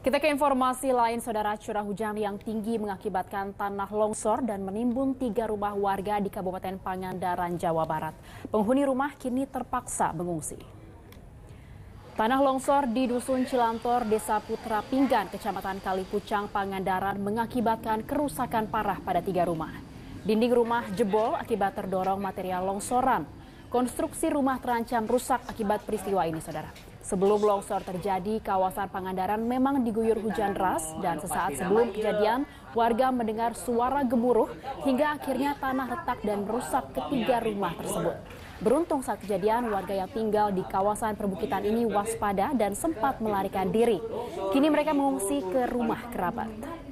Kita ke informasi lain, saudara. Curah hujan yang tinggi mengakibatkan tanah longsor dan menimbun 3 rumah warga di Kabupaten Pangandaran, Jawa Barat. Penghuni rumah kini terpaksa mengungsi. Tanah longsor di Dusun Cilantor, Desa Putra Pinggan, Kecamatan Kalipucang, Pangandaran mengakibatkan kerusakan parah pada 3 rumah. Dinding rumah jebol akibat terdorong material longsoran. Konstruksi rumah terancam rusak akibat peristiwa ini, saudara. Sebelum longsor terjadi, kawasan Pangandaran memang diguyur hujan deras dan sesaat sebelum kejadian, warga mendengar suara gemuruh hingga akhirnya tanah retak dan merusak ketiga rumah tersebut. Beruntung saat kejadian, warga yang tinggal di kawasan perbukitan ini waspada dan sempat melarikan diri. Kini mereka mengungsi ke rumah kerabat.